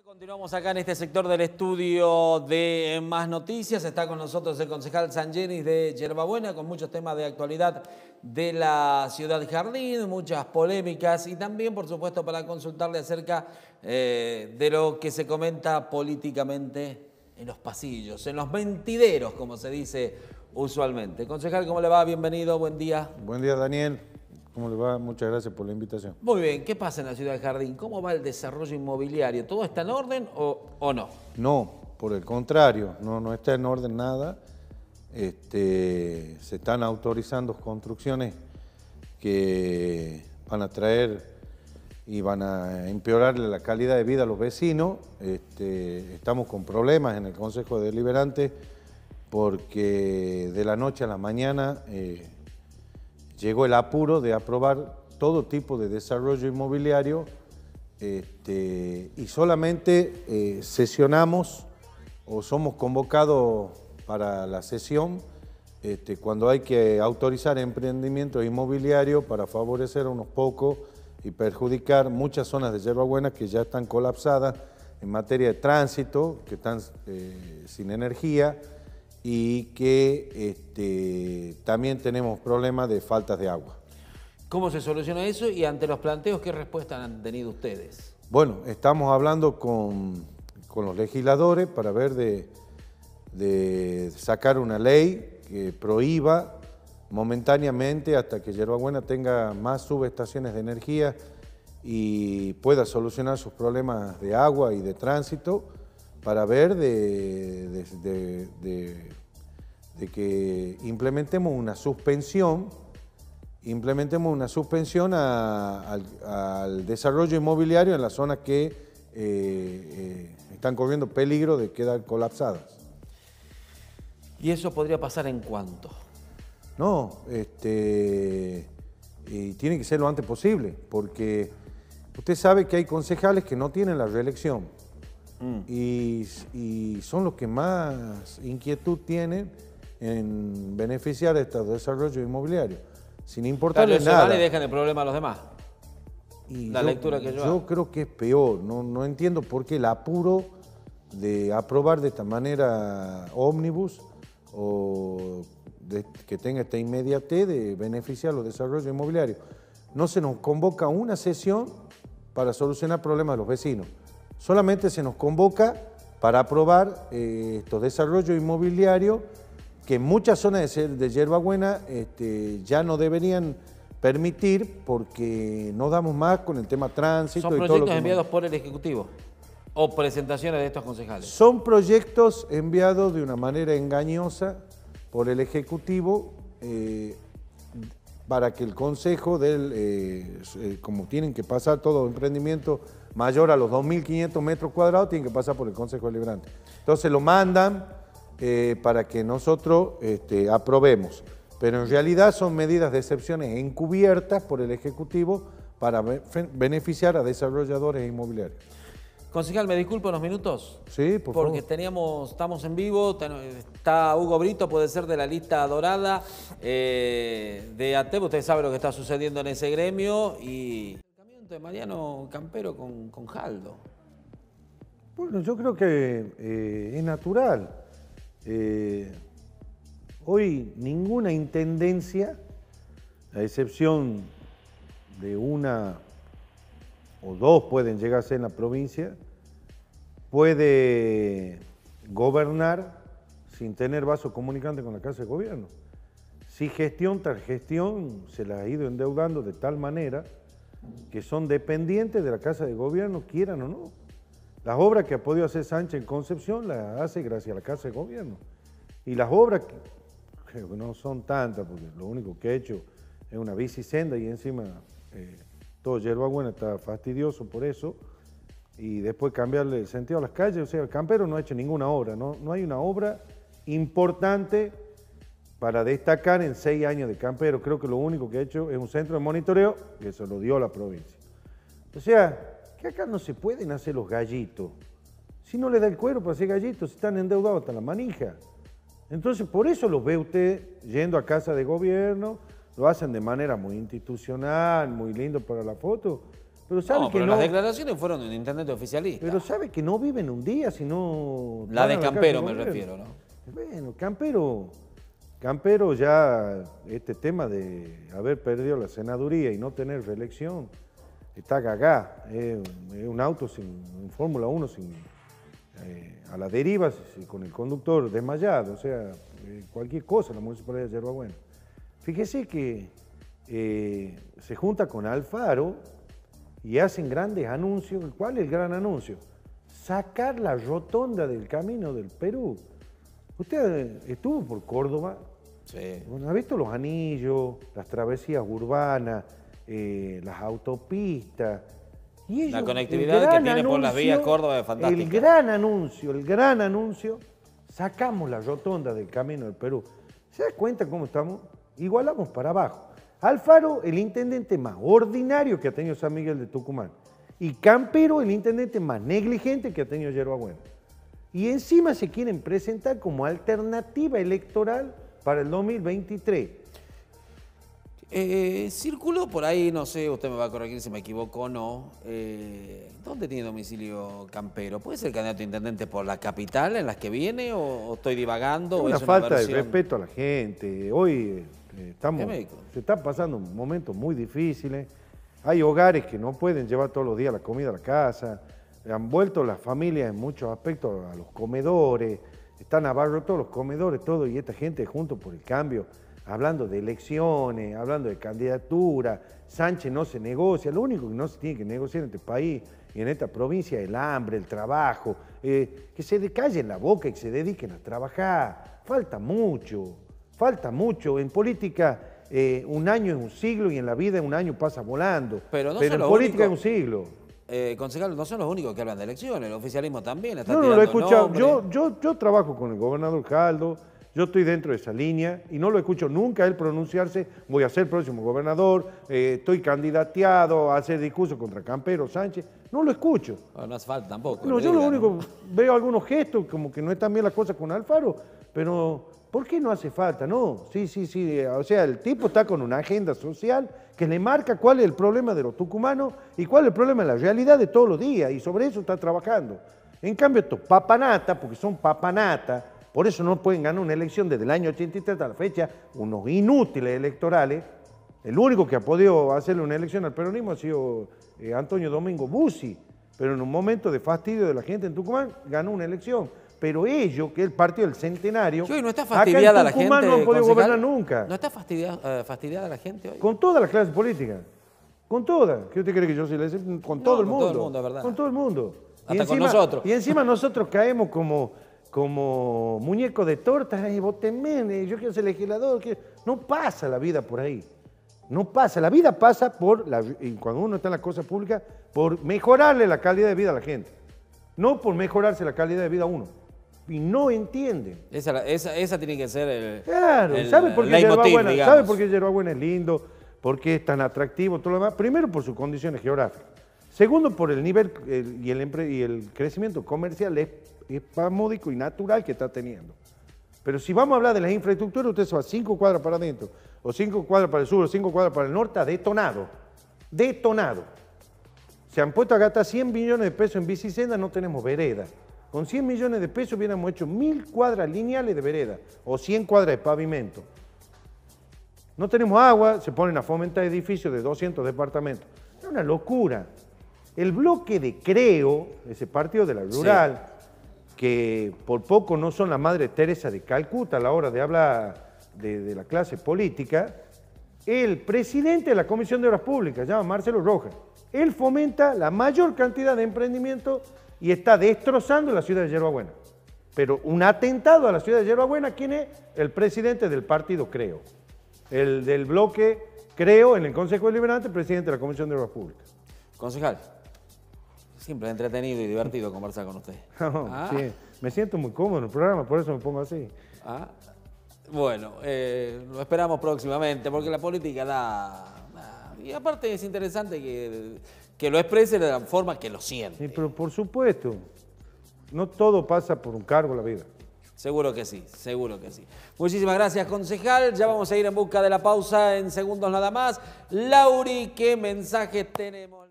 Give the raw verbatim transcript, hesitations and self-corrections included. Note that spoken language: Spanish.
Continuamos acá en este sector del estudio de Más Noticias. Está con nosotros el concejal Sangenis de Yerbabuena con muchos temas de actualidad de la ciudad de Jardín, muchas polémicas y también, por supuesto, para consultarle acerca eh, de lo que se comenta políticamente en los pasillos, en los mentideros, como se dice usualmente. Concejal, ¿cómo le va? Bienvenido, buen día. Buen día, Daniel. ¿Cómo le va? Muchas gracias por la invitación. Muy bien, ¿qué pasa en la ciudad de Jardín? ¿Cómo va el desarrollo inmobiliario? ¿Todo está en orden o, o no? No, por el contrario, no, no está en orden nada. Este, se están autorizando construcciones que van a traer y van a empeorarle la calidad de vida a los vecinos. Este, estamos con problemas en el Consejo Deliberante porque de la noche a la mañana eh, llegó el apuro de aprobar todo tipo de desarrollo inmobiliario este, y solamente eh, sesionamos o somos convocados para la sesión este, cuando hay que autorizar emprendimientos inmobiliarios para favorecer a unos pocos y perjudicar muchas zonas de Yerbabuena que ya están colapsadas en materia de tránsito, que están eh, sin energía, y que este, también tenemos problemas de faltas de agua. ¿Cómo se soluciona eso y ante los planteos qué respuesta han tenido ustedes? Bueno, estamos hablando con, con los legisladores para ver de, de sacar una ley que prohíba momentáneamente hasta que Yerbabuena tenga más subestaciones de energía y pueda solucionar sus problemas de agua y de tránsito, para ver de, de, de, de, de que implementemos una suspensión, implementemos una suspensión a, al, al desarrollo inmobiliario en las zonas que eh, eh, están corriendo peligro de quedar colapsadas. ¿Y eso podría pasar en cuánto? No, este, y tiene que ser lo antes posible, porque usted sabe que hay concejales que no tienen la reelección. Mm. Y, y son los que más inquietud tienen en beneficiar a estos desarrollos inmobiliarios, sin importarles nada. Pero se van y dejan el problema a los demás. Y la yo, lectura que yo Yo hago. creo que es peor, no, no entiendo por qué el apuro de aprobar de esta manera ómnibus o de, que tenga esta inmediatez de beneficiar los desarrollos inmobiliarios. No se nos convoca una sesión para solucionar problemas de los vecinos. Solamente se nos convoca para aprobar eh, estos desarrollos inmobiliarios que en muchas zonas de, de Yerbabuena este, ya no deberían permitir porque no damos más con el tema tránsito. ¿Son y todo lo proyectos que enviados por el Ejecutivo o presentaciones de estos concejales? Son proyectos enviados de una manera engañosa por el Ejecutivo eh, para que el Consejo, del, eh, eh, como tienen que pasar todo emprendimiento mayor a los dos mil quinientos metros cuadrados, tienen que pasar por el Consejo Deliberante. Entonces lo mandan eh, para que nosotros este, aprobemos, pero en realidad son medidas de excepciones encubiertas por el Ejecutivo para be beneficiar a desarrolladores inmobiliarios. Concejal, ¿me disculpo unos minutos? Sí, por Porque favor. teníamos, estamos en vivo, está Hugo Brito, puede ser de la lista dorada eh, de A T E B, usted sabe lo que está sucediendo en ese gremio, y el camión de Mariano Campero con, con Jaldo. Bueno, yo creo que eh, es natural. Eh, hoy ninguna intendencia, a excepción de una o dos pueden llegar a ser en la provincia, puede gobernar sin tener vaso comunicante con la Casa de Gobierno. Si gestión tras gestión se la ha ido endeudando de tal manera que son dependientes de la Casa de Gobierno, quieran o no. Las obras que ha podido hacer Sánchez en Concepción las hace gracias a la Casa de Gobierno. Y las obras que, que no son tantas, porque lo único que ha hecho es una bicisenda y encima eh, todo Yerbabuena está fastidioso por eso, y después cambiarle el sentido a las calles. O sea, el Campero no ha hecho ninguna obra, no, no hay una obra importante para destacar en seis años de Campero. Creo que lo único que ha hecho es un centro de monitoreo que se lo dio la provincia. O sea, que acá no se pueden hacer los gallitos. Si no le da el cuero para hacer gallitos, están endeudados hasta la manija. Entonces, por eso los ve usted yendo a Casa de Gobierno, lo hacen de manera muy institucional, muy lindo para la foto, Pero sabe no, que pero no, las declaraciones fueron de un intendente oficialista. pero sabe que no viven un día, sino... La de van a la Campero casa me del refiero, gobierno. ¿no? Bueno, Campero, Campero ya, este tema de haber perdido la senaduría y no tener reelección, está gagá. Es un auto sin, en Fórmula uno sin, eh, a la deriva, con el conductor desmayado, o sea, eh, cualquier cosa la municipalidad de Yerbabuena. Fíjese que eh, se junta con Alfaro y hacen grandes anuncios. ¿Cuál es el gran anuncio? Sacar la rotonda del Camino del Perú. Usted estuvo por Córdoba, Sí. bueno, ha visto los anillos, las travesías urbanas, eh, las autopistas. Y ellos, La el conectividad que gran tiene por las vías Córdoba es fantástica. El gran anuncio, el gran anuncio, sacamos la rotonda del Camino del Perú. ¿Se da cuenta cómo estamos? Igualamos para abajo. Alfaro, el intendente más ordinario que ha tenido San Miguel de Tucumán. Y Campero, el intendente más negligente que ha tenido Yerbabuena. Y encima se quieren presentar como alternativa electoral para el dos mil veintitrés. Eh, circuló por ahí, no sé, usted me va a corregir si me equivoco o no. Eh, ¿Dónde tiene domicilio Campero? ¿Puede ser candidato a intendente por la capital en las que viene o, o estoy divagando? Es o una es falta versión... de respeto a la gente. Hoy eh, estamos, ¿Qué me- se están pasando momentos muy difíciles. Hay hogares que no pueden llevar todos los días la comida a la casa. Han vuelto las familias en muchos aspectos a los comedores. Están abarrotados los comedores, todo. Y esta gente junto por el cambio, hablando de elecciones, hablando de candidatura. Sánchez no se negocia. Lo único que no se tiene que negociar en este país y en esta provincia es el hambre, el trabajo. Eh, que se callen la boca y que se dediquen a trabajar. Falta mucho, falta mucho. En política eh, un año es un siglo y en la vida un año pasa volando. Pero no Pero son en los política únicos. es un siglo. Eh, concejal, no son los únicos que hablan de elecciones, el oficialismo también está No, no lo he tirando escuchado. nombres. Yo, yo, yo trabajo con el gobernador Caldo, yo estoy dentro de esa línea y no lo escucho nunca a él pronunciarse, voy a ser el próximo gobernador, eh, estoy candidateado a hacer discursos contra Campero, Sánchez, no lo escucho. Bueno, no hace falta tampoco. No, que yo lo digan, único, ¿no? veo algunos gestos como que no están bien las cosas con Alfaro, pero ¿por qué no hace falta? No, sí, sí, sí, o sea, el tipo está con una agenda social que le marca cuál es el problema de los tucumanos y cuál es el problema de la realidad de todos los días, y sobre eso está trabajando. En cambio, estos papanata, porque son papanata, por eso no pueden ganar una elección desde el año ochenta y tres a la fecha, unos inútiles electorales. El único que ha podido hacerle una elección al peronismo ha sido eh, Antonio Domingo Bussi, pero en un momento de fastidio de la gente en Tucumán ganó una elección. Pero ellos, que es el partido del centenario, Y hoy no está acá fastidiada en la Tucumán gente, no han podido concejal. gobernar nunca. ¿No está fastidiada, eh, fastidiada la gente hoy? Con todas las clases políticas. Con todas. ¿Qué usted cree que yo soy? la- Con todo el con mundo. todo el mundo, es verdad. Con todo el mundo. Hasta con nosotros. Y encima nosotros caemos como, como muñecos de tortas. Ay, votenme, yo quiero ser legislador. quiero- No pasa la vida por ahí. No pasa. La vida pasa por, la, y cuando uno está en la cosa pública, por mejorarle la calidad de vida a la gente. No por mejorarse la calidad de vida a uno. Y no entienden. Esa, esa, esa tiene que ser el. Claro, el ¿sabe por qué leitmotiv, Yerbabuena? digamos. ¿Sabe por qué Yerbabuena es lindo? ¿Por qué es tan atractivo? Todo lo demás. Primero, por sus condiciones geográficas. Segundo, por el nivel el- y, el, empre- y el crecimiento comercial es, es módico y natural que está teniendo. Pero si vamos a hablar de las infraestructuras, usted se va cinco cuadras para adentro, o cinco cuadras para el sur, o cinco cuadras para el norte, detonado. Detonado. Se han puesto a gastar cien millones de pesos en bicicenda, no tenemos vereda. Con cien millones de pesos hubiéramos hecho mil cuadras lineales de vereda o cien cuadras de pavimento. No tenemos agua, se ponen a fomentar edificios de doscientos departamentos. Es una locura. El bloque de Creo, ese partido de la rural, sí, que por poco no son la Madre Teresa de Calcuta a la hora de hablar de, de la clase política, el presidente de la Comisión de Obras Públicas, se llama Marcelo Rojas, él fomenta la mayor cantidad de emprendimiento y está destrozando la ciudad de Yerbabuena. Pero un atentado a la ciudad de Yerbabuena, ¿quién es? El presidente del partido Creo. El del bloque Creo en el Consejo Deliberante, presidente de la Comisión de Obras Públicas. Concejal, siempre entretenido y divertido conversar con usted. No, Ah. sí, me siento muy cómodo en el programa, por eso me pongo así. Ah. Bueno, eh, lo esperamos próximamente, porque la política da, da- Y aparte es interesante que, que lo exprese de la forma que lo siente. Sí, pero por supuesto, no todo pasa por un cargo en la vida. Seguro que sí, seguro que sí. Muchísimas gracias, concejal. Ya vamos a ir en busca de la pausa en segundos nada más. Lauri, ¿qué mensaje tenemos?